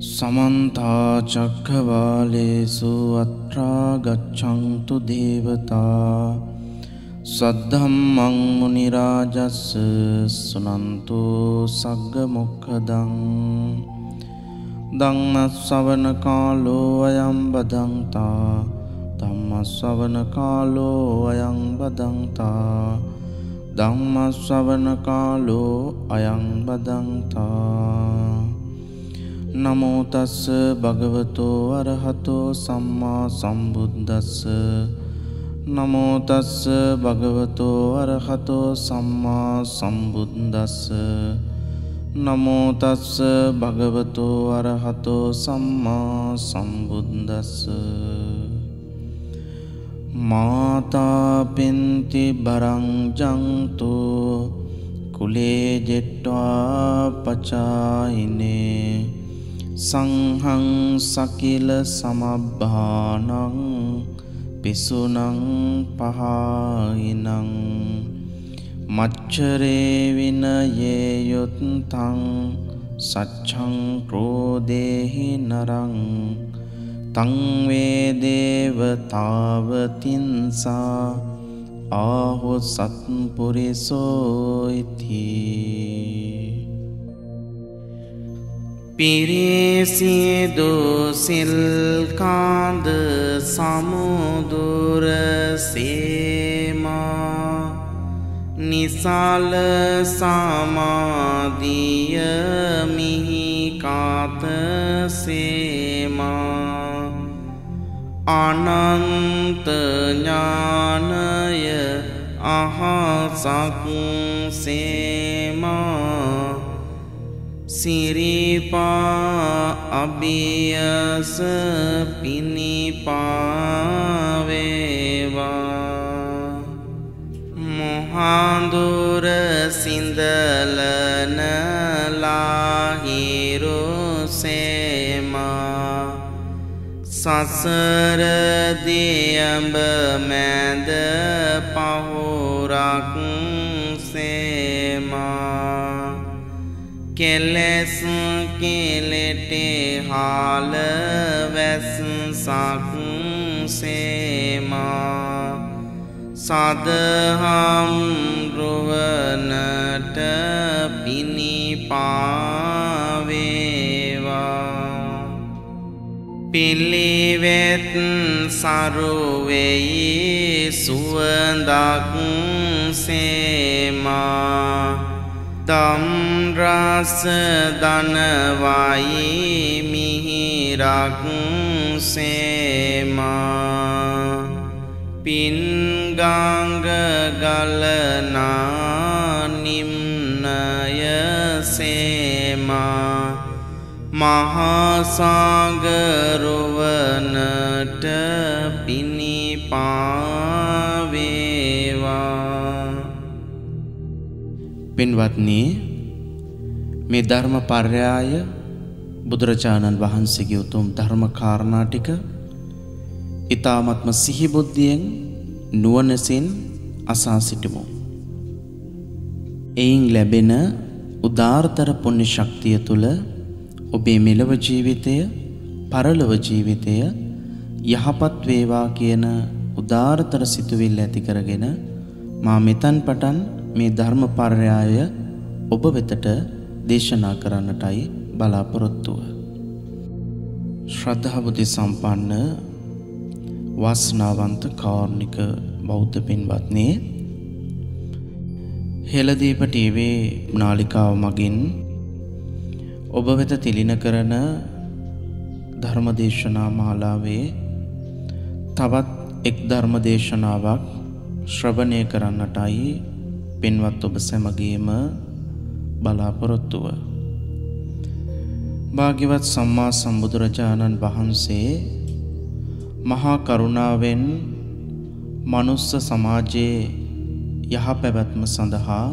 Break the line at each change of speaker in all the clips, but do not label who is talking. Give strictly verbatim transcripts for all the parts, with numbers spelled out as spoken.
समन्ता चक्रवालेषु अत्रा गच्छन्तु देवता सद्धम्मं मुनिराजस्य शृण्वन्तु सग्गमुखदं धम्मश्रवणकालो अयं बदन्ता धम्मश्रवणकालो अयं बदन्ता धम्मश्रवणकालो अयं बदन्ता नमो तस् भगवतो अरहतो सम्मा सम्बुद्धस्स नमो तस् भगवतो अरहतो सम्मा सम्बुद्धस्स नमो तस् भगवतो अरहतो सम्मा सम्बुद्धस्स माता पिन्ति भरं जन्तु कुले जित्वा पचायिने संहं सकिल समब्बानं पिसुनं पहायिनं मच्छरे विनये युत्थं सच्छं क्रोधेहि नरं तं वे देवतावतिंसा आहो सत्पुरुषो इति पिरेसिदो सिल्कांद समुदुर सेमा निसाल समाधिय मिहिकात सेमा अनंत ज्ञानय अहासक सेमा सिरिपा अभियस पिनिपावेवा मोहांदुर सिंदलन लाहिरो सेमा ससर दियंब मैंद पहुराक सेमा केलेस केलेटे हाल वैस साकू सेमा सादहम रुवनट पिनी पावेवा पिलिवेत सारुवेई सुवंदाकू सेमा तम रस दनवाई मिहिराकू सेमा पिनगांग गलना निम्नय सेमा महासागरुवनट पिनिपावेवा पिनवत्नी මේ ධර්ම පර්යාය බුදුරජාණන් වහන්සේගේ උතුම් ධර්ම කාරණා ටික ඊ타ත්ම සිහි බුද්ධියෙන් නුවණසින් අසා සිටමු. එයින් ලැබෙන උදාාරතර පුණ්‍ය ශක්තිය තුල ඔබේ මෙලව ජීවිතය පරලොව ජීවිතය යහපත් වේවා කියන උදාාරතර සිතුවිල්ල ඇති කරගෙන මා මෙතන් පටන් මේ ධර්ම පර්යාය ඔබ වෙතට දේශනා කරන්නටයි බලාපොරොත්තුව. ශ්‍රද්ධා බුද්ධ සම්පන්න වාසනාවන්ත කාරුණික බෞද්ධ පින්වත්නි, හෙළදීප ටීවී නාලිකාව මගින් ඔබ වෙත තිලින කරන ධර්මදේශනා මාලාවේ තවත් එක් ධර්මදේශනාවක් ශ්‍රවණය කරන්නටයි පින්වත් ඔබ සැමගේම බලාපොරොත්තුව. භාග්‍යවත් සම්මා සම්බුදුරජාණන් වහන්සේ මහා කරුණාවෙන් මනුස්ස සමාජයේ යහපැවැත්ම සඳහා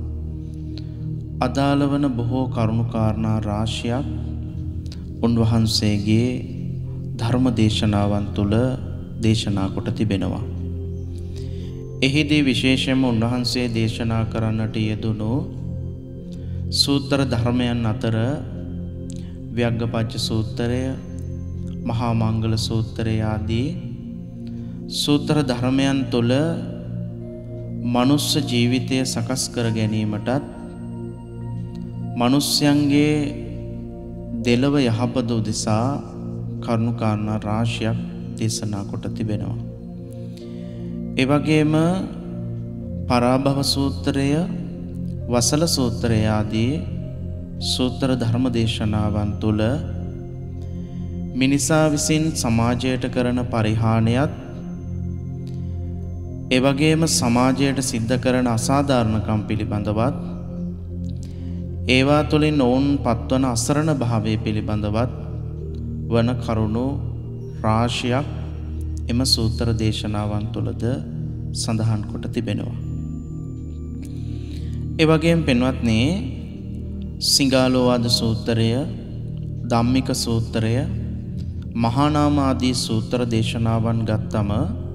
අදාළ වන බොහෝ කරුණු කාරණා රාශියක් උන්වහන්සේගේ ධර්ම දේශනාවන් තුළ දේශනා කොට තිබෙනවා. එහිදී විශේෂයෙන්ම උන්වහන්සේ දේශනා කරන්නට යෙදුණු සූත්‍ර ධර්මයන් අතර ව්‍යග්ගපච්ච සූත්‍රය, මහා මංගල සූත්‍රය ආදී සූත්‍ර ධර්මයන් තුළ මනුස්ස ජීවිතය සකස් කර ගැනීමටත් මනුස්්‍යයන්ගේ දෙලව යහපත උදෙසා කරුණු කාරණා රාශියක් දේශනා කොට තිබෙනවා. ඒ වගේම පරාභව සූත්‍රය, වසල සූත්‍රය ආදී සූත්‍ර ධර්ම දේශනාවන් තුළ මිනිසා විසින් සමාජයට කරන පරිහානියත් ඒ වගේම සමාජයට සිද්ධ කරන අසාධාරණකම් පිළිබඳවත් ඒවා තුළින් ඔවුන් පත්වන අසරණ භාවය පිළිබඳවත් වන කරුණු රාශියක් එම සූත්‍ර දේශනාවන් තුළද සඳහන් කොට තිබෙනවා. ඒ වගේම පින්වත්නි, සිංගාලෝවාද සූත්‍රය, ධම්මික සූත්‍රය, මහා නාම ආදී සූත්‍ර දේශනාවන් ගත්තම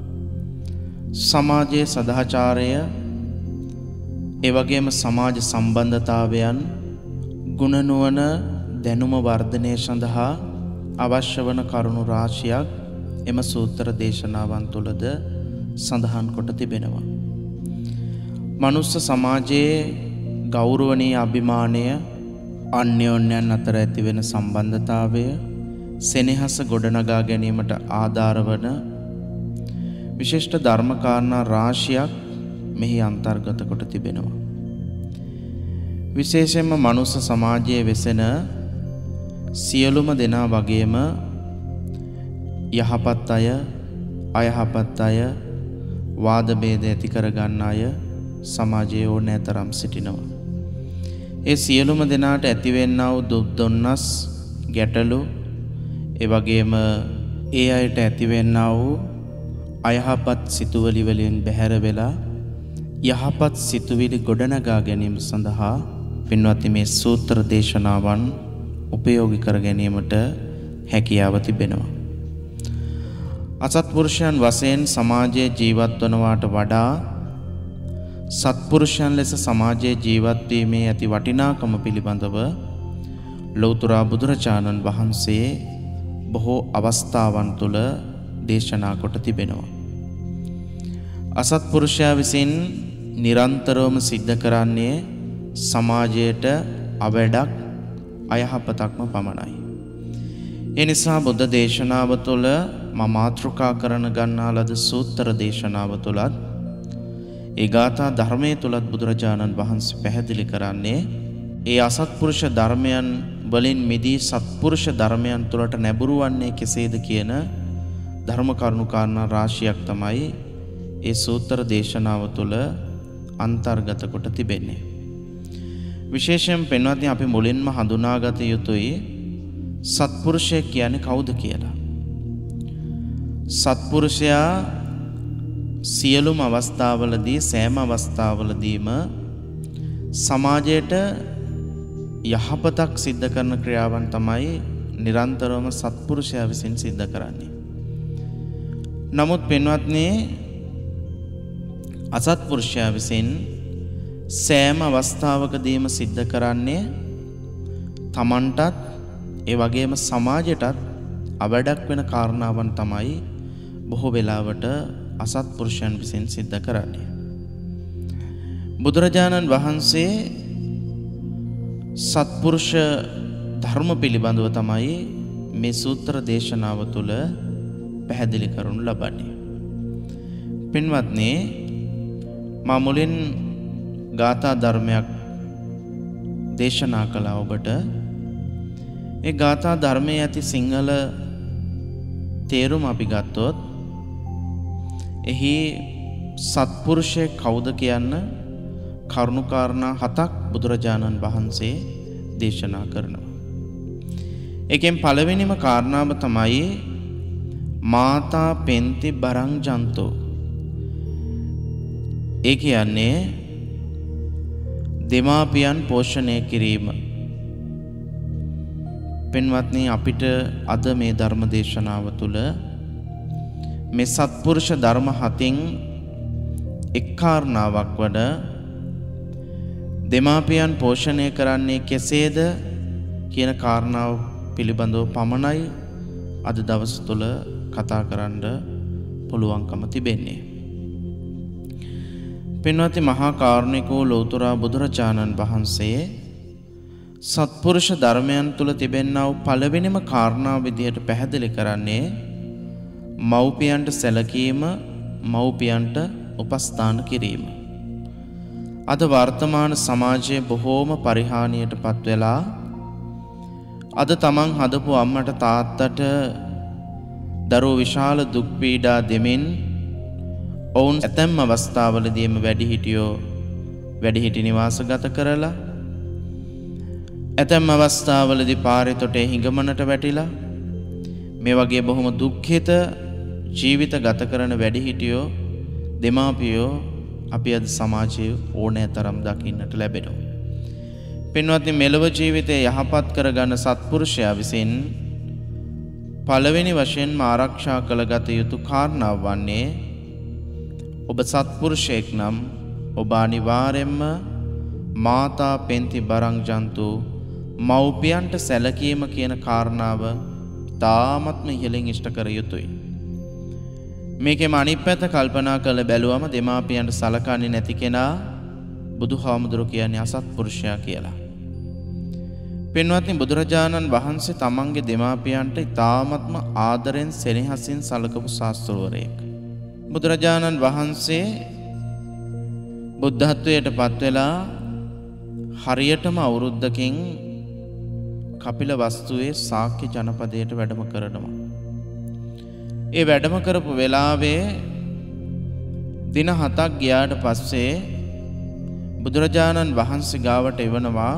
සමාජයේ සදාචාරය, ඒ වගේම සමාජ සම්බන්ධතාවයන්, ගුණ නුවණ දැනුම වර්ධනය සඳහා අවශ්‍ය වන කරුණු රාශියක් එම සූත්‍ර දේශනාවන් තුළද සඳහන් කොට තිබෙනවා. මනුස්ස සමාජයේ ගෞරවනීය අභිමානය, අන්‍යෝන්‍යයන් අතර ඇතිවෙන සම්බන්ධතාවය, සෙනෙහස ගොඩනගා ගැනීමට ආධාර වන විශිෂ්ට ධර්ම කාරණා රාශියක් මෙහි අන්තර්ගත කොට තිබෙනවා. විශේෂයෙන්ම මනුස්ස සමාජයේ වෙසෙන සියලුම දෙනා වගේම යහපත් අය, අයහපත් අය, වාද භේද ඇති කරගන්න අය සමාජයේ ඕනෑ තරම් සිටිනවා. ඒ සියලුම දෙනාට ඇතිවෙන්නා වූ දුක් දුන්නස්, ගැටලු, ඒ වගේම ඒ අයට ඇතිවෙන්නා වූ අයහපත් සිතුවිලි වලින් බැහැර වෙලා යහපත් සිතුවිලි ගොඩනගා ගැනීම සඳහා පින්වත්නි මේ සූත්‍ර දේශනාවන් උපයෝගී කර ගැනීමට හැකියාව තිබෙනවා. අසත්පුරුෂයන් වශයෙන් සමාජයේ ජීවත් වනවාට වඩා සත්පුරුෂයන් ලෙස සමාජයේ ජීවත් වීමේ ඇති වටිනාකම පිළිබඳව ලෞතර බුදුරජාණන් වහන්සේ බොහෝ අවස්ථාවන් තුළ දේශනා කොට තිබෙනවා. අසත්පුරුෂයා විසින් නිරන්තරවම සිද්ධ කරන්නේ සමාජයට අවැඩක්, අයහපතක්ම පමණයි. ඒ නිසා බුද්ධ දේශනාව තුළ මා මාතෘකා කරන ගන්නා ලද සූත්‍ර දේශනාව තුළත් ඒ ගාථා ධර්මයේ තුලත් බුදුරජාණන් වහන්සේ පැහැදිලි කරන්නේ ඒ අසත්පුරුෂ ධර්මයන් වලින් මිදී සත්පුරුෂ ධර්මයන් තුලට නැඹුරු වන්නේ කෙසේද කියන ධර්ම කරුණු කාරණා රාශියක් තමයි ඒ සූත්‍ර දේශනාව තුළ අන්තර්ගත කොට තිබෙන්නේ. විශේෂයෙන් පෙන්වත්නි අපි මුලින්ම හඳුනාගත යුතුයි සත්පුරුෂය කියන්නේ කවුද කියලා. සත්පුරුෂයා සියලුම අවස්ථාවලදී සෑම අවස්ථාවලදීම සමාජයට යහපතක් සිද්ධ කරන ක්‍රියාවන් තමයි නිරන්තරවම සත්පුරුෂයා විසින් සිද්ධ කරන්නේ. නමුත් පින්වත්නි අසත්පුරුෂයා විසින් සෑම අවස්ථාවකදීම සිද්ධ කරන්නේ තමන්ටත් ඒ වගේම සමාජයටත් අවඩක් වෙන කාරණාවන් තමයි බොහෝ වෙලාවට අසත්පුරුෂයන් විසින් සිද්ධ කරන්නේ. බුදුරජාණන් වහන්සේ සත්පුරුෂ ධර්ම පිළිබඳව තමයි මේ සූත්‍ර දේශනාව තුළ පැහැදිලි කරනු ලබන්නේ. පින්වත්නි මා මුලින් ගාථා ධර්මයක් දේශනා කළා ඔබට. ඒ ගාථා ධර්මයේ ඇති සිංහල තේරුම අපි ගත්තොත් එහි සත්පුරුෂයෙක් කවුද කියන්න කරුණුකාරණා හතක් බුදුරජාණන් වහන්සේ දේශනා කරනවා. එකෙන් පළවෙනිම කාරණාව තමයි මාතා පෙන්ති බරං ජන්තෝ. ඒ කියන්නේ දෙමාපියන් පෝෂණය කිරීම. පින්වත්නි අපිට අද මේ ධර්ම දේශනාව තුළ මේ සත්පුරුෂ ධර්ම හතින් එක් කාරණාවක් වඩ දෙමාපියන් පෝෂණය කරන්නේ කෙසේද කියන කාරණාව පිළිබඳව පමණයි අද දවස් තුල කතා කරන්න පුළුවන්කම තිබෙන්නේ. පින්වත්නි, මහා කාරුණිකෝ ලෞතර බුදුරජාණන් වහන්සේ සත්පුරුෂ ධර්මයන් තුල තිබෙනා වූ පළවෙනිම කාරණාව විදිහට පැහැදිලි කරන්නේ මව්පියන්ට සැලකීම, මව්පියන්ට උපස්ථාන කිරීම. අද වර්තමාන සමාජයේ බොහෝම පරිහානියටපත් වෙලා අද තමන් හදපු අම්මට තාත්තට දරුවෝ විශාල දුක් පීඩා දෙමින් ඔවුන් ඇතැම් අවස්ථාවලදීම වැඩිහිටියෝ වැඩිහිටි නිවාස ගත කරලා ඇතැම් අවස්ථාවලදී පාරේ තොටේ හිඟමනට වැටිලා මේ වගේ බොහොම දුක්ඛිත ජීවිත ගත කරන වැඩිහිටියෝ දෙමාපියෝ අපි අද සමාජයේ ඕනෑ තරම් දකින්නට ලැබෙනවා. පින්වත්නි, මෙලොව ජීවිතය යහපත් කරගන්න සත්පුරුෂයා විසින් පළවෙනි වශයෙන්ම ආරක්ෂා කළගත යුතු කාරණාව වන්නේ ඔබ සත්පුරුෂයෙක් නම් ඔබ අනිවාර්යෙන්ම මාතා පෙන්ති බරං ජන්තු මව්පියන්ට සැලකීම කියන කාරණාව තාමත්ම ඉහළින් ඉෂ්ට කර යුතුයි. මේකෙම අනිත් පැත්ත කල්පනා කරලා බැලුවම දෙමාපියන්ට සලකන්නේ නැති කෙනා බුදුහාමුදුරු කියන්නේ අසත්පුරුෂයා කියලා. පින්වත්නි, බුදුරජාණන් වහන්සේ තමන්ගේ දෙමාපියන්ට ඉතාමත්ම ආදරෙන් සෙනෙහසින් සලකපු ශාස්ත්‍රවරයෙක්. බුදුරජාණන් වහන්සේ බුද්ධත්වයට පත් වෙලා හරියටම අවුරුද්දකින් කපිලවස්තුවේ ශාක්‍ය ජනපදයට වැඩම කරනවා. ඒ වැඩම කරපු වෙලාවේ දින හතක් ගියාට පස්සේ බුදුරජාණන් වහන්සේ ගාවට එවනවා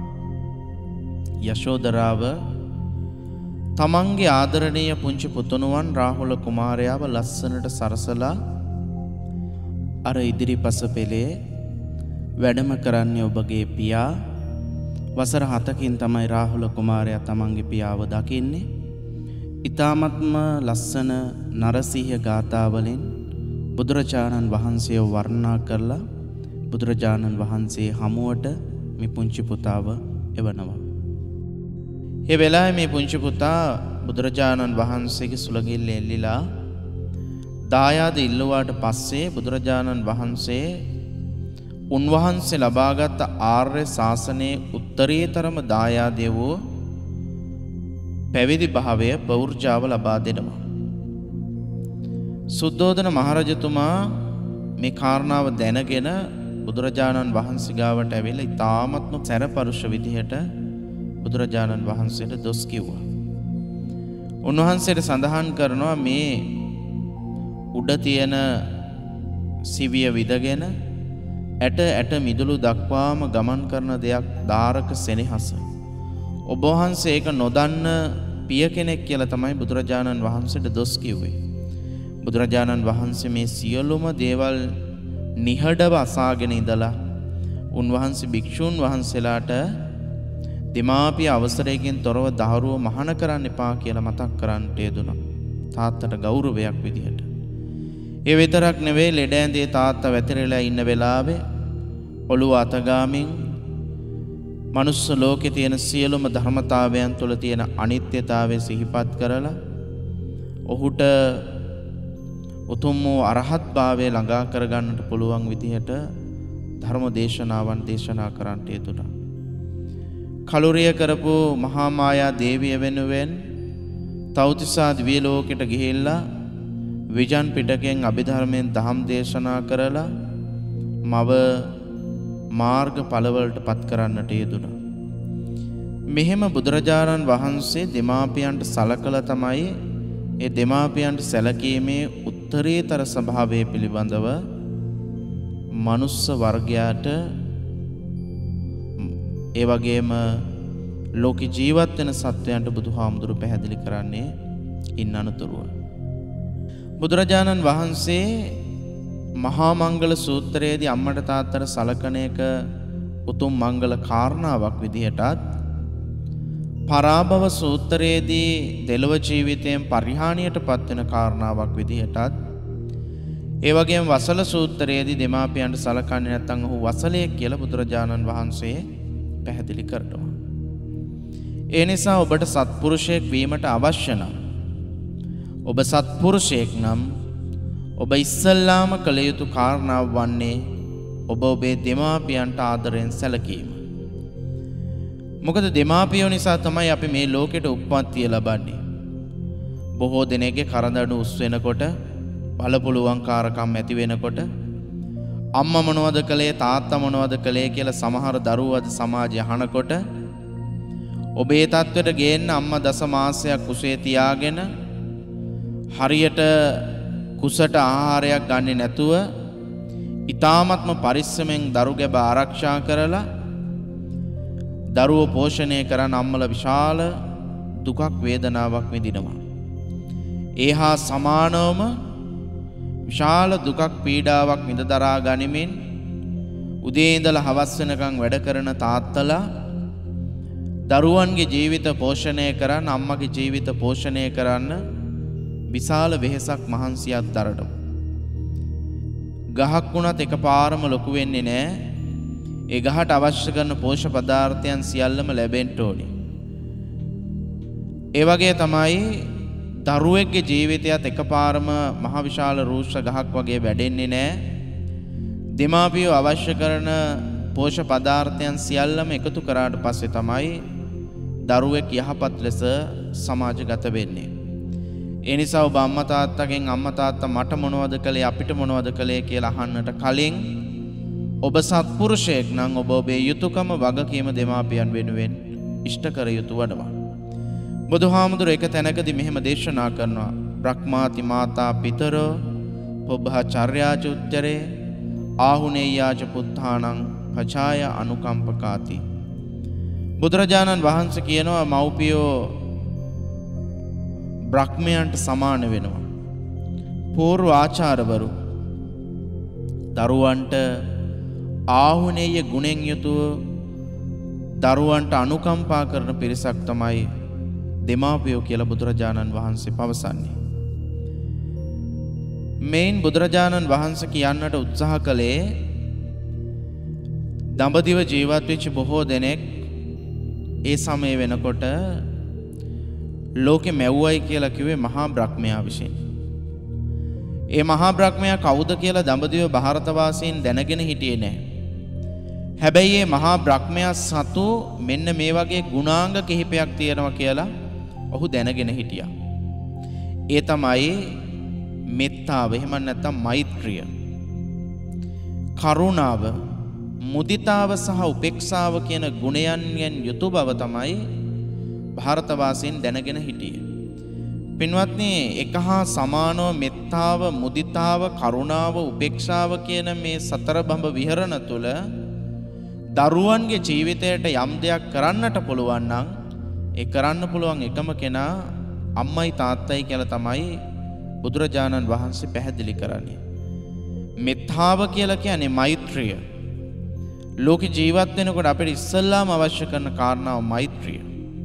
යශෝදරාව තමන්ගේ ආදරණීය පුංචි පුතුණුවන් රාහුල කුමාරයාව ලස්සනට සරසලා අර ඉදිරිපස පෙළේ වැඩම කරන්නේ ඔබගේ පියා. වසර හතකින් තමයි රාහුල කුමාරයා තමන්ගේ පියාව දකින්නේ. ඊ타මත්ම ලස්සන නරසිංහ ගාථාවලින් බුදුරජාණන් වහන්සේව වර්ණනා කරලා බුදුරජාණන් වහන්සේ හමුවට මේ පුංචි පුතාව එවනවා. ඒ වෙලාවේ මේ පුංචි පුතා බුදුරජාණන් වහන්සේගේ සුළඟිල්ල එල්ලිලා දායාද ඉල්ලුවාට පස්සේ බුදුරජාණන් වහන්සේ උන්වහන්සේ ලබාගත් ආර්ය ශාසනයේ උත්තරීතරම දායාදය වූ පැවිදි භාවය බෞර්ජාව ලබා දෙනවා. සුද්ධෝදන මහරජතුමා මේ කාරණාව දැනගෙන බුදුරජාණන් වහන්සේ ගාවට ඇවිල්ලා ඉතාමත්ම සැරපරුෂ විදිහට බුදුරජාණන් වහන්සේට දොස් කිව්වා. උන්වහන්සේට සඳහන් කරනවා මේ උඩ තියෙන සිවිය විදගෙන ඇට ඇට මිදුළු දක්වාම ගමන් කරන දෙයක් දාරක සෙනෙහස. ඔබ වහන්සේ ඒක නොදන්න පිය කෙනෙක් කියලා තමයි බුදුරජාණන් වහන්සේට දොස් කිව්වේ. බුදුරජාණන් වහන්සේ මේ සියලුම දේවල් නිහඬව අසාගෙන ඉඳලා උන්වහන්සේ භික්ෂූන් වහන්සේලාට දෙමාපිය අවසරයකින් තොරව දහරුව මහාන කරන්න එපා කියලා මතක් කරන්නට යෙදුණා. තාත්තට ගෞරවයක් විදිහට. ඒ විතරක් නෙවෙයි, ලෙඩ ඇඳේ තාත්තා වැතිරෙලා ඉන්න වෙලාවේ ඔළුව අතගාමින් මනුස්ස ලෝකේ තියෙන සියලුම ධර්මතාවයන් තුළ තියෙන අනිත්‍යතාවය සිහිපත් කරලා ඔහුට උතුම් වූ අරහත් භාවය ළඟා කරගන්නට පුළුවන් විදිහට ධර්ම දේශනාවන් දේශනා කරන්නට යෙදුණා. කලුරිය කරපු මහා මායා දේවිය වෙනුවෙන් තව්තිසා දිව්‍ය ලෝකෙට ගිහිල්ලා විජන් පිටකෙන් අභිධර්මයෙන් දහම් දේශනා කරලා මව මාර්ග ඵලවලට පත් කරන්නට යෙදුණා. මෙහෙම බුදුරජාණන් වහන්සේ දෙමාපියන්ට සලකලා තමයි ඒ දෙමාපියන්ට සැලකීමේ උත්තරීතර ස්වභාවය පිළිබඳව මනුස්ස වර්ගයාට ඒ වගේම ලෝක ජීවත් වෙන සත්වයන්ට බුදුහාමුදුරු පැහැදිලි කරන්නේ ඉන්න අනතුරුව. බුදුරජාණන් වහන්සේ මහා මංගල සූත්‍රයේදී අම්මට තාත්තට සලකන එක උතුම් මංගල කාරණාවක් විදිහටත්, පරාභව සූත්‍රයේදී දෙලොව ජීවිතයෙන් පරිහානියට පත්වෙන කාරණාවක් විදිහටත්, ඒ වගේම වසල සූත්‍රයේදී දෙමාපියන්ට සලකන්නේ නැත්නම් ඔහු වසලයෙක් කියලා බුදුරජාණන් වහන්සේ පැහැදිලි කරනවා. ඒ නිසා ඔබට සත්පුරුෂයෙක් වීමට අවශ්‍ය නම් ඔබ සත්පුරුෂයෙක් නම් ඔබ ඉස්සල්ලාම කළ යුතු කාරණාව වන්නේ ඔබ ඔබේ දෙමාපියන්ට ආදරයෙන් සැලකීම. මොකද දෙමාපියෝ නිසා තමයි අපි මේ ලෝකෙට උප්පත්තිය ලබන්නේ. බොහෝ දෙනෙක්ගේ කරදඬු උස් වෙනකොට, බලපුලුවන්කාරකම් ඇති වෙනකොට, අම්මා මොනවද කළේ තාත්තා මොනවද කළේ කියලා සමහර දරුවෝ අද සමාජය අහනකොට ඔබේ තත්ත්වයට ගේන්න අම්මා දස මාසයක් කුසේ තියාගෙන හරියට කුසට ආහාරයක් ගන්නේ නැතුව ඊ타ත්ම පරිස්සමෙන් දරු ගැබ ආරක්ෂා කරලා දරුවෝ පෝෂණය කරන අම්මලා විශාල දුකක් වේදනාවක් විඳිනවා. ඒහා සමානවම විශාල දුකක් පීඩාවක් විඳ දරා ගනිමින් උදේ ඉඳලා හවස් වෙනකන් වැඩ කරන තාත්තලා දරුවන්ගේ ජීවිත පෝෂණය කරන්න අම්මගේ ජීවිත පෝෂණය කරන්න විශාල වෙහෙසක් මහන්සියක් දරනවා. ගහක් වුණත් එකපාරම ලොකු වෙන්නේ නැහැ. ඒ ගහට අවශ්‍ය කරන පෝෂක පදාර්ථයන් සියල්ලම ලැබෙන්න ඕනේ. ඒ වගේ තමයි දරුවෙක්ගේ ජීවිතයත් එකපාරම මහ විශාල රූක්ෂ ගහක් වගේ වැඩෙන්නේ නැහැ. දෙමාපියෝ අවශ්‍ය කරන පෝෂක පදාර්ථයන් සියල්ලම එකතු කරාට පස්සේ තමයි දරුවෙක් යහපත් ලෙස සමාජගත වෙන්නේ. ඒ නිසා ඔබ අම්මා තාත්තගෙන් අම්මා තාත්තා මට මොනවද කළේ අපිට මොනවද කළේ කියලා අහන්නට කලින් ඔබ සත්පුරුෂයෙක් නම් ඔබ ඔබේ යුතුයකම වගකීම දෙමාපියන් වෙනුවෙන් ඉෂ්ට කර යුතු වඩවා. බුදුහාමුදුරුවෝ එක තැනකදී මෙහෙම දේශනා කරනවා. බ්‍රහ්මාති මාතා පිතරෝ පොබ්බහචර්යාච උත්තරේ ආහුනේයාච පුත්තානං පචාය අනුකම්පකාති. බුදුරජාණන් වහන්සේ කියනවා මව්පියෝ බ්‍රහ්මයන්ට සමාන වෙනවා. පූර්ව ආචාර්යවරු දරුවන්ට ආහුනේය ගුණෙන් යුතුව දරුවන්ට අනුකම්පා කරන පිරිසක් තමයි දෙමාපියෝ කියලා බුදුරජාණන් වහන්සේ පවසන්නේ. මේන් බුදුරජාණන් වහන්සේ කියන්නට උත්සාහ කළේ දඹදිව ජීවත් වෙච්ච බොහෝ දෙනෙක් ඒ සමය වෙනකොට ලෝකෙ මැව්වයි කියලා කිව්වේ මහා බ්‍රහ්මයා විසින්. ඒ මහා බ්‍රහ්මයා කවුද කියලා දඹදිව ಭಾರತවාසීන් දැනගෙන හිටියේ නැහැ. හැබැයි මේ මහා බ්‍රහ්මයා සතු මෙන්න මේ වගේ ගුණාංග කිහිපයක් තියෙනවා කියලා ඔහු දැනගෙන හිටියා. ඒ තමයි මෙත්තාව, එහෙම නැත්නම් මෛත්‍රිය, කරුණාව, මුදිතාව සහ උපේක්ෂාව කියන ගුණයන්ගෙන් යුතු බව තමයි ಭಾರತවාසීන් දැනගෙන හිටියේ. පින්වත්නි, එක හා සමානව මෙත්තාව, මුදිතාව, කරුණාව, උපේක්ෂාව කියන මේ සතර බඹ විහරණ තුල දරුවන්ගේ ජීවිතයට යම් දෙයක් කරන්නට පුළුවන් නම් ඒ කරන්න පුළුවන් එකම කෙනා අම්මයි තාත්තයි කියලා තමයි බුදුරජාණන් වහන්සේ පැහැදිලි කරන්නේ. මෙත්තාව කියලා කියන්නේ මෛත්‍රිය. ලෝක ජීවත් වෙනකොට අපිට ඉස්සල්ලාම අවශ්‍ය කරන කාරණාව මෛත්‍රිය.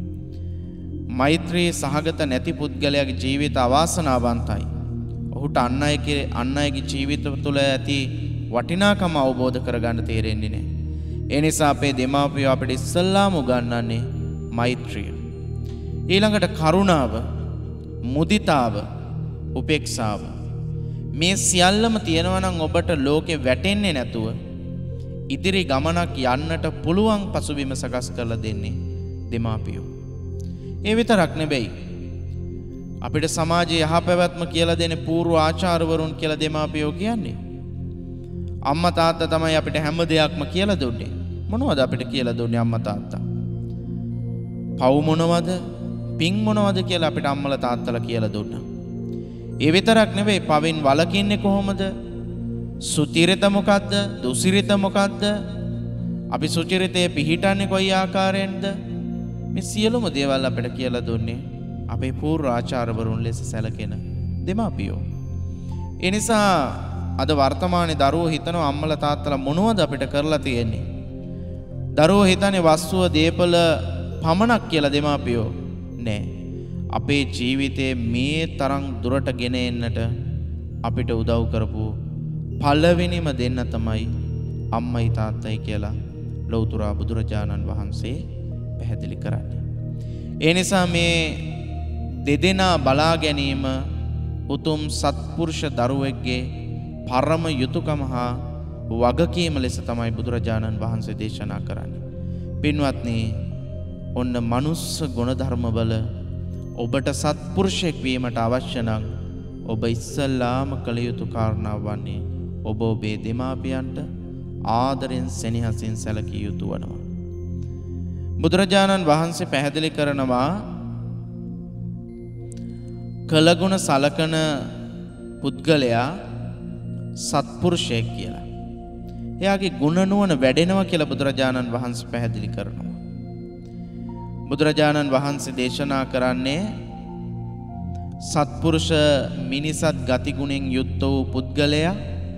මෛත්‍රී සහගත නැති පුද්ගලයාගේ ජීවිත අවාසනාවන්තයි. ඔහුට අන් අයගේ අන් අයගේ ජීවිත තුළ ඇති වටිනාකම අවබෝධ කරගන්න තේරෙන්නේ නැහැ. ඒ නිසා අපේ දෙමාපියෝ අපිට ඉස්සල්ලාම උගන්වන්නේ මෛත්‍රිය. ඊළඟට කරුණාව, මුදිතාව, උපේක්ෂාව. මේ සියල්ලම තියෙනවා නම් ඔබට ලෝකේ වැටෙන්නේ නැතුව ඉදිරි ගමනක් යන්නට පුළුවන් පසුබිම සකස් කරලා දෙන්නේ දෙමාපියෝ. ඒ විතරක් නෙවෙයි, අපිට සමාජයේ යහපැවැත්ම කියලා දෙන පූර්ව ආචාර්යවරුන් කියලා දෙමාපියෝ කියන්නේ. අම්මා තාත්තා තමයි අපිට හැම දෙයක්ම කියලා දුන්නේ. මොනවද අපිට කියලා දුන්නේ අම්මා තාත්තා? පව් මොනවද, පින් මොනවද කියලා අපිට අම්මලා තාත්තලා කියලා දුන්නා. ඒ විතරක් නෙවෙයි, පවෙන් වළකින්නේ කොහොමද? සුචරිත මොකද්ද? දුසිරිත මොකද්ද? අපි සුචරිතයේ පිහිටන්නේ කොයි ආකාරයෙන්ද? මේ සියලුම දේවල් අපිට කියලා දුන්නේ අපේ පූර්ව ආචාර්යවරුන් ලෙස සැලකෙන දෙමාපියෝ. ඒ නිසා අද වර්තමානයේ දරුවෝ හිතනවා අම්මලා තාත්තලා මොනවද අපිට කරලා තියෙන්නේ? දරුවෝ හිතන්නේ වස්තුව දීපල පමණක් කියලා දෙමාපියෝ නෑ. අපේ ජීවිතේ මේ තරම් දුරට ගෙන එන්නට අපිට උදව් කරපු පළවෙනිම දෙන්න තමයි අම්මයි තාත්තයි කියලා ලෞතර බුදුරජාණන් වහන්සේ පැහැදිලි කරන්නේ. ඒ නිසා මේ දෙදෙනා බලා ගැනීම උතුම් සත්පුරුෂ දරුවෙක්ගේ පරම යුතුයකම හා වගකීම ලෙස තමයි බුදුරජාණන් වහන්සේ දේශනා කරන්නේ. පින්වත්නි, ඔන්න මනුස්ස ගුණධර්මවල ඔබට සත්පුරුෂයෙක් වීමට අවශ්‍ය නම් ඔබ ඉස්සල්ලාම කළ යුතු කාරණාව වන්නේ ඔබ ඔබේ දෙමාපියන්ට ආදරෙන් සෙනෙහසින් සැලකිය යුතු වනවා. බුදුරජාණන් වහන්සේ පැහැදිලි කරනවා කළගුණ සලකන පුද්ගලයා සත්පුරුෂයෙක් කියලා. එයාගේ ගුණ නුවණ වැඩෙනවා කියලා බුදුරජාණන් වහන්සේ පැහැදිලි කරනවා. බුදුරජාණන් වහන්සේ දේශනා කරන්නේ සත්පුරුෂ මිනිසත් ගතිගුණෙන් යුක්ත වූ පුද්ගලයා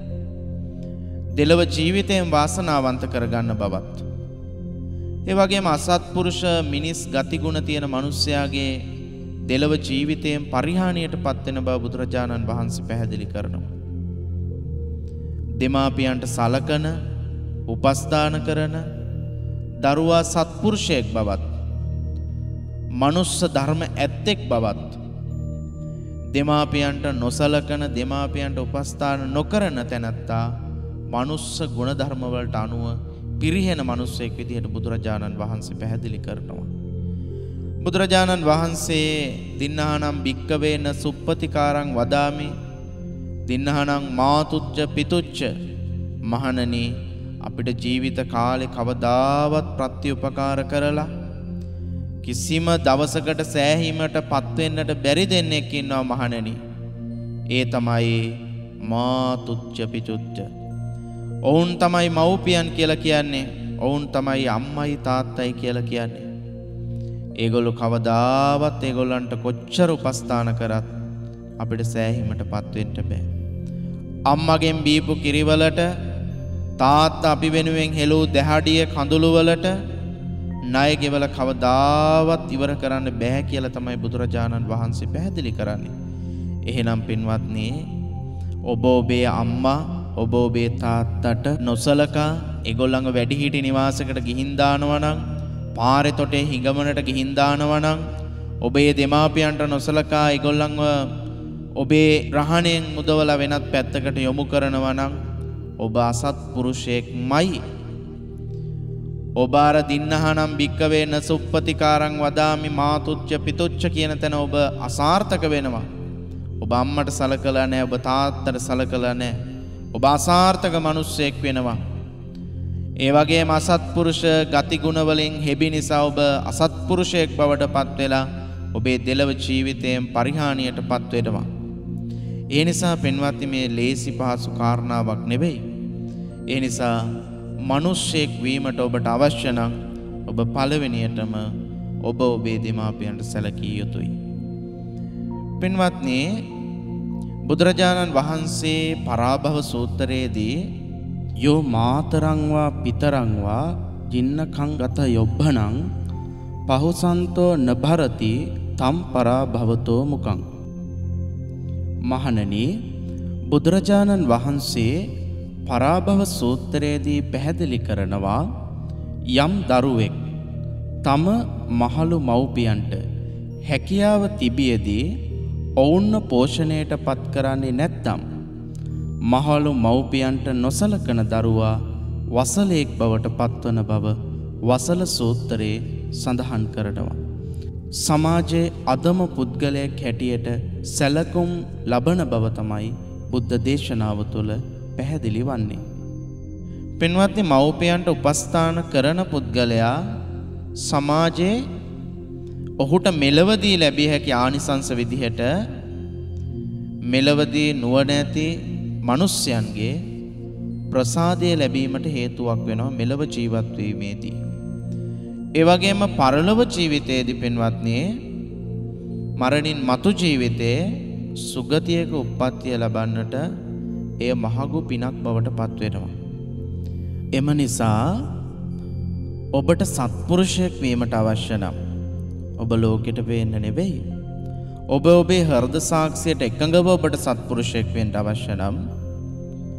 දෙලොව ජීවිතයෙන් වාසනාවන්ත කරගන්න බවත්. ඒ වගේම අසත්පුරුෂ මිනිස් ගතිගුණ තියෙන මිනිස්යාගේ දෙලොව ජීවිතයෙන් පරිහානියට පත් වෙන බව බුදුරජාණන් වහන්සේ පැහැදිලි කරනවා. දෙමාපියන්ට සලකන, උපස්ථාන කරන දරුවා සත්පුරුෂයෙක් බවත්, මනුස්ස ධර්ම ඇත්තෙක් බවත්, දෙමාපියන්ට නොසලකන, දෙමාපියන්ට උපස්ථාන නොකරන තැනැත්තා මනුස්ස ගුණ ධර්ම වලට අනුව පිරිහෙන මිනිසෙක් විදිහට බුදුරජාණන් වහන්සේ පැහැදිලි කරනවා. බුදුරජාණන් වහන්සේ දින්නානම් භික්කවේන සුප්පතිකාරං වදාමි දින්නානම් මාතුච්ච පිතුච්ච මහණනි අපිට ජීවිත කාලේ කවදාවත් ප්‍රත්‍යඋපකාර කරලා කිසිම දවසකට සෑහීමට පත් වෙන්නට බැරි දෙන්නෙක් ඉන්නවා මහණනි. ඒ තමයි මාතුච්ච පිතුච්ච. ඔවුන් තමයි මව්පියන් කියලා කියන්නේ. ඔවුන් තමයි අම්මයි තාත්තයි කියලා කියන්නේ. ඒගොල්ලෝ කවදාවත් ඒගොල්ලන්ට කොච්චර උපස්ථාන කරත් අපිට සෑහීමටපත් වෙන්න බෑ. අම්මගෙන් බීපු කිරිවලට, තාත්තා අපි වෙනුවෙන් හෙළූ දැහඩිය කඳුළු වලට ණය ගෙවල කවදාවත් ඉවර කරන්න බෑ කියලා තමයි බුදුරජාණන් වහන්සේ පැහැදිලි කරන්නේ. එහෙනම් පින්වත්නි, ඔබ ඔබේ අම්මා ඔබ ඔබේ තාත්තට නොසලකා ඒගොල්ලන්ව වැඩිහිටි නිවාසයකට ගිහින් දානවා නම්, පාරේ තොටේ හිඟමනට ගිහින් දානවා නම්, ඔබේ දෙමාපියන්ට නොසලකා ඒගොල්ලන්ව ඔබේ රහණෙන් මුදවලා වෙනත් පැත්තකට යොමු කරනවා නම් ඔබ අසත්පුරුෂයෙක්මයි. ඔබ අර දින්නහනම් භික්කවේන සුප්පතිකාරං වදාමි මාතුච්ච පිතුච්ච කියන තැන ඔබ අසාර්ථක වෙනවා. ඔබ අම්මට සලකලා නැහැ, ඔබ තාත්තට සලකලා නැහැ. ඔබ අසාර්ථක මිනිසෙක් වෙනවා. ඒ වගේම අසත්පුරුෂ ගතිගුණ වලින් හෙබි නිසා ඔබ අසත්පුරුෂයෙක් බවට පත් වෙලා ඔබේ දෙලව ජීවිතයෙන් පරිහානියට පත් වෙනවා. ඒ නිසා පින්වත්නි, මේ ලේසි පහසු කාරණාවක් නෙවෙයි. ඒ නිසා මිනිසෙක් වීමට ඔබට අවශ්‍ය නම් ඔබ පළවෙනියටම ඔබ ඔබේ දෙමාපියන්ට සැලකිය යුතුයි. පින්වත්නි, බුදුරජාණන් වහන්සේ පරාභව සූත්‍රයේදී යෝ මාතරංවා පිතරංවා ජින්නකං ගත යොබ්බනං පහුසන්තෝ නභරති තම් පරාභවතෝ මුකං. මහණනි, බුදුරජාණන් වහන්සේ පරාභව සූත්‍රයේදී පැහැදිලි කරනවා යම් දරුවෙක් තම මහලු මව්පියන්ට හැකියාව තිබියදී ඔවුන්ව පෝෂණයට පත් කරන්නේ නැත්නම් මහලු මව්පියන්ට නොසලකන දරුවා වසලෙක් බවට පත්වන බව වසල සූත්‍රයේ සඳහන් කරනවා. සමාජයේ අදම පුද්ගලයෙක් හැටියට සැලකුම් ලබන බව තමයි බුද්ධ දේශනාව තුළ පැහැදිලි වන්නේ. පින්වත්නි, මව්පියන්ට උපස්ථාන කරන පුද්ගලයා සමාජයේ ඔහුට මෙලවදී ලැබිය හැකි ආනිසංස විදිහට මෙලවදී නුවණැති මිනිස්යන්ගේ ප්‍රසාදය ලැබීමට හේතුවක් වෙනවා මෙලව ජීවත් වීමේදී. ඒ වගේම පරලොව ජීවිතයේදී පින්වත්නි, මරණින් මතු ජීවිතයේ සුගතියක උප්පත්තිය ලබන්නට එය මහඟු පිනක් බවට පත් වෙනවා. එම නිසා ඔබට සත්පුරුෂයෙක් වීමට අවශ්‍ය නම් ඔබ ලෝකෙට පේන්න නෙවෙයි, ඔබ ඔබේ හෘද සාක්ෂියට එකඟව ඔබට සත්පුරුෂයෙක් වෙන්න අවශ්‍ය නම්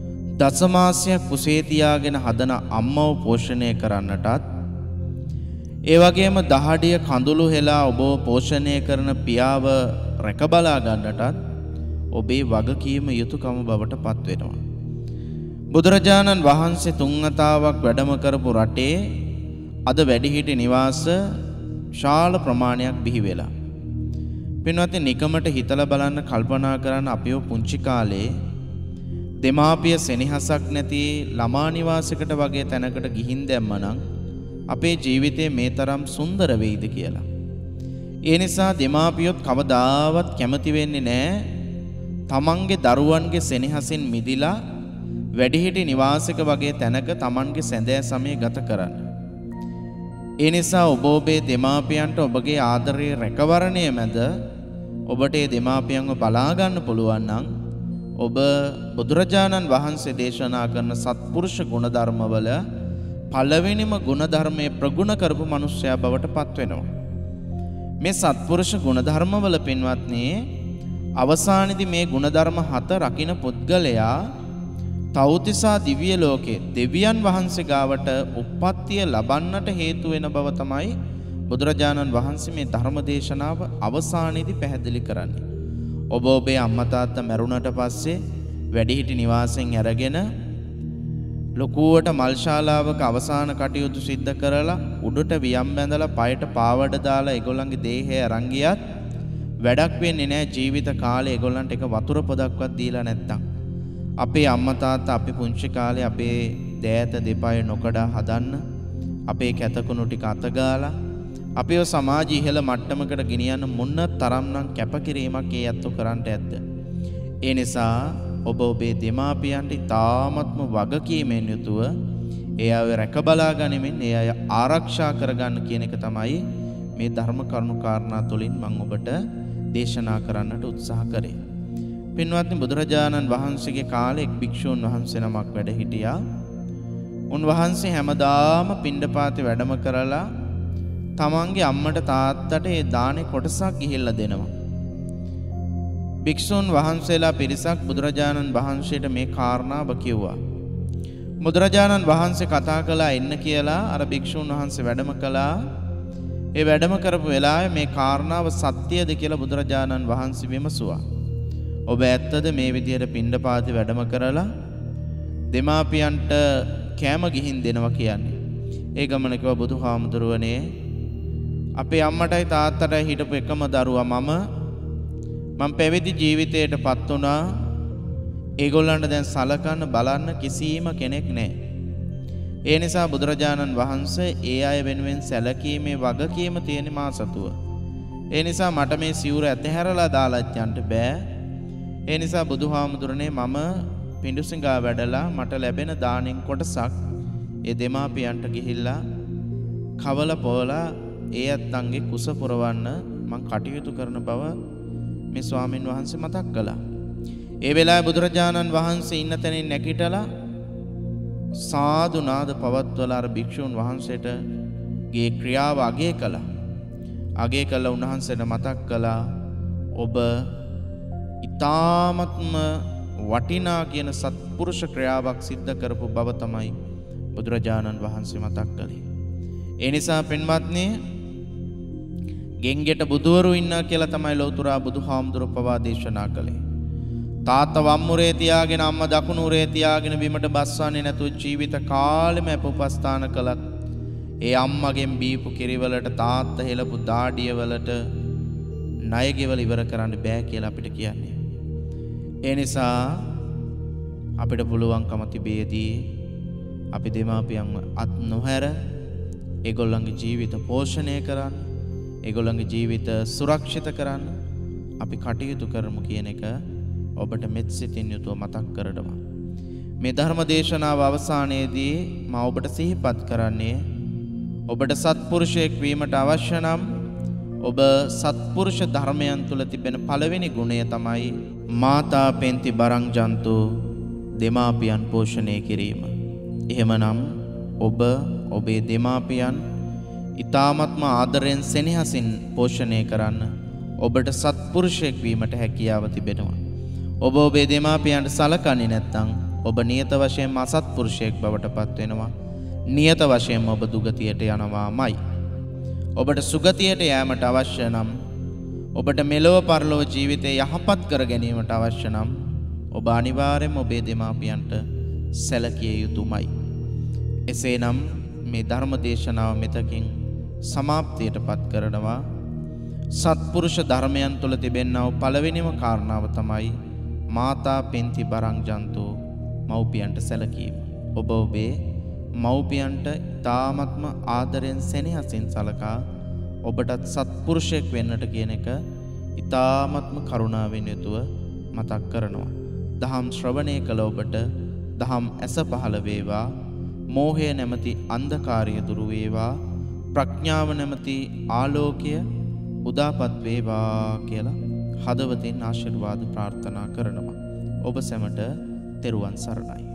දසමාසයක් කුසේ තියාගෙන හදන අම්මව පෝෂණය කරන්නටත්, ඒ වගේම දහඩිය කඳුළු හෙලා ඔබ පෝෂණය කරන පියාව රැකබලා ගන්නටත් ඔබේ වගකීම යුතුයකම බවට පත් වෙනවා. බුදුරජාණන් වහන්සේ තුන් වතාවක් වැඩම කරපු රටේ අද වැඩිහිටි නිවාස ශාල ප්‍රමාණයක් බිහි වෙලා. පින්වත්නි, නිකමට හිතලා බලන්න, කල්පනා කරන්න, අපිව පුංචි කාලේ දෙමාපිය සෙනෙහසක් නැති ළමා නිවාසයකට වගේ තැනකට ගිහින් දැම්මනම් අපේ ජීවිතේ මේ තරම් සුන්දර වෙයිද කියලා. ඒ නිසා දෙමාපියොත් කවදාවත් කැමති වෙන්නේ නැහැ තමන්ගේ දරුවන්ගේ සෙනෙහසින් මිදිලා වැඩිහිටි නිවාසයක වගේ තැනක තමන්ගේ සැඳෑ සමය ගත කරන්න. ඒ නිසා ඔබ ඔබේ දෙමාපියන්ට ඔබගේ ආදරයේ රැකවරණය මැද ඔබට ඒ දෙමාපියන්ව බලා ගන්න පුළුවන් නම් ඔබ බුදුරජාණන් වහන්සේ දේශනා කරන සත්පුරුෂ ගුණධර්මවල පළවෙනිම ගුණධර්මයේ ප්‍රගුණ කරපු මිනිසයා බවට පත් වෙනවා. මේ සත්පුරුෂ ගුණධර්මවල පින්වත්නි, අවසානයේදී මේ ගුණධර්ම හත රකින්න පුද්ගලයා තවුතිසා දිව්‍ය ලෝකේ දෙවියන් වහන්සේ ගාවට උප්පත්තිය ලබන්නට හේතු වෙන බව තමයි බුදුරජාණන් වහන්සේ මේ ධර්ම දේශනාව අවසානයේදී පැහැදිලි කරන්නේ. ඔබ ඔබේ අම්මා තාත්තා මැරුණට පස්සේ වැඩිහිටි නිවාසයෙන් අරගෙන ලොකුවට මල් ශාලාවක අවසාන කටයුතු සිද්ධ කරලා උඩට වියම් බැඳලා පයට පාවඩ දාලා ඒගොල්ලන්ගේ දේහය අරන් ගියත් වැඩක් වෙන්නේ නැහැ. ජීවිත කාලේ ඒගොල්ලන්ට එක වතුර පොදක්වත් දීලා නැත්තම්. අපේ අම්මා තාත්තා අපි පුංචි කාලේ අපේ දෑත දෙපය නොකඩා හදන්න අපේ කැතකුණු ටික අතගාලා අපිව සමාජ ඉහළ මට්ටමකට ගෙනියන්න මොන තරම්නම් කැපකිරීමක් ඒ අත්තු කරන්නට ඇද්ද? ඒ නිසා ඔබ ඔබේ දෙමාපියන්ට තාමත්ම වගකීමෙන් යුතුව ඒ අය රැකබලා ගනිමින් ඒ අය ආරක්ෂා කරගන්න කියන එක තමයි මේ ධර්ම කරුණු කාරණා තුලින් මම ඔබට දේශනා කරන්නට උත්සාහ කරේ. පින්වත්නි, බුදුරජාණන් වහන්සේගේ කාලේ එක් භික්ෂූන් වහන්සේ නමක් වැඩ හිටියා. උන්වහන්සේ හැමදාම පිණ්ඩපාතේ වැඩම කරලා තමන්ගේ අම්මට තාත්තට ඒ දානේ කොටසක් ගිහිල්ලා දෙනවා. භික්ෂූන් වහන්සේලා පිරිසක් බුදුරජාණන් වහන්සේට මේ කාරණාව කිව්වා. බුදුරජාණන් වහන්සේ කතා කළා එන්න කියලා. අර භික්ෂූන් වහන්සේ වැඩම කළා. ඒ වැඩම කරපු වෙලාවේ මේ කාරණාව සත්‍යද කියලා බුදුරජාණන් වහන්සේ විමසුවා. ඔබ ඇත්තද මේ විදියට පිණ්ඩපාතේ වැඩම කරලා දෙමාපියන්ට කෑම ගිහින් දෙනවා කියන්නේ? ඒ ගමන කිව්වා, බුදුහාමුදුරුවනේ, අපේ අම්මටයි තාත්තටයි හිටපු එකම දරුවා මම මම පැවිදි ජීවිතයට පත් වුණා. ඒගොල්ලන්ට දැන් සලකන්න බලන්න කිසිම කෙනෙක් නැහැ. ඒ නිසා බුදුරජාණන් වහන්සේ ඒ අය වෙනුවෙන් සැලකීමේ වගකීම තියෙන මා සතුව. ඒ නිසා මට මේ සිවුර ඇතහැරලා දාලත් යන්න බෑ. ඒ නිසා බුදුහාමුදුරනේ, මම පිඬුසිඟා වැඩලා මට ලැබෙන දානෙන් කොටසක් ඒ දෙමාපියන්ට ගිහිල්ලා කවල පොවලා ඒ අත්ංගේ කුස පුරවන්න මං කටයුතු කරන බව මේ ස්වාමින් වහන්සේ මතක් කළා. ඒ වෙලාවේ බුදුරජාණන් වහන්සේ ඉන්න තැනින් නැගිටලා සාදු නාද පවත්වලා අර භික්ෂුන් වහන්සේට ගේ ක්‍රියාව අගය කළා. අගය කළා උන්වහන්සේට මතක් කළා, ඔබ ඊ타ත්ම වටිනා කියන සත්පුරුෂ ක්‍රියාවක් සිද්ධ කරපු බව තමයි බුදුරජාණන් වහන්සේ මතක් කළේ. ඒ නිසා පින්වත්නි, ගෙන්ගෙට බුදුවරු ඉන්නා කියලා තමයි ලෞතුරා බුදුහාමුදුරුවෝ පවා දේශනා කළේ. තාත්තා වම්මුරේ තියාගෙන අම්මා දකුණුරේ තියාගෙන බිමට බස්සන්නේ නැතුව ජීවිත කාලෙම අපෝපස්ථාන කළත් ඒ අම්මගෙන් බීපු කිරිවලට තාත්තා හෙලපු දාඩිය වලට ණය ගෙවල ඉවර කරන්න බෑ කියලා අපිට කියන්නේ. ඒ නිසා අපිට පුළුවන්කම තිබේදී අපි දෙමාපියන්ව අත් නොහැර ඒගොල්ලන්ගේ ජීවිත පෝෂණය කරන්න, ඒගොල්ලන්ගේ ජීවිත සුරක්ෂිත කරන්න අපි කටයුතු කරමු කියන එක ඔබට මෙත් සිතින් යුතුව මතක් කරනවා. මේ ධර්ම දේශනාව අවසානයේදී මම ඔබට සිහිපත් කරන්නේ, ඔබට සත්පුරුෂයෙක් වීමට අවශ්‍ය නම් ඔබ සත්පුරුෂ ධර්මයන් තුල තිබෙන පළවෙනි ගුණය තමයි මාතා පෙන්ති බරං ජන්තු, දෙමාපියන් පෝෂණය කිරීම. එහෙමනම් ඔබ ඔබේ දෙමාපියන් ඊ타ත්ම ආදරයෙන් සෙනෙහසින් පෝෂණය කරන්න ඔබට සත්පුරුෂයෙක් වීමට හැකියාව තිබෙනවා. ඔබ ඔබේ දෙමාපියන්ට සලකන්නේ නැත්නම් ඔබ නියත වශයෙන්ම අසත්පුරුෂයෙක් බවට පත් වෙනවා. නියත වශයෙන්ම ඔබ දුගතියට යනවාමයි. ඔබට සුගතියට යෑමට අවශ්‍ය නම් ඔබට මෙලොව පරලොව ජීවිතය යහපත් කර ගැනීමට අවශ්‍ය නම් ඔබ අනිවාර්යයෙන්ම ඔබේ දෙමාපියන්ට සැලකිය යුතුමයි. එසේනම් මේ ධර්ම දේශනාව මෙතකින් සමාප්තියට පත් කරනවා. සත්පුරුෂ ධර්මයන් තුළ තිබෙනා වූ පළවෙනිම කාරණාව තමයි මාතා පෙන්ති බරං ජන්තෝ මව්පියන්ට සැලකීම. ඔබ ඔබේ මව්පියන්ට තාමත්ම ආදරෙන් සෙනෙහසින් සලකා ඔබටත් සත්පුරුෂයෙක් වෙන්නට කියන එක ඊ타ත්ම කරුණාවෙන් යුතුව මතක් කරනවා. දහම් ශ්‍රවණය කළ ඔබට දහම් ඇස පහළ වේවා, මෝහය නැමැති අන්ධකාරය දුරු වේවා, ප්‍රඥාව නැමැති ආලෝකය උදාපත් වේවා කියලා හදවතින් ආශිර්වාද ප්‍රාර්ථනා කරනවා. ඔබ සැමට තෙරුවන් සරණයි.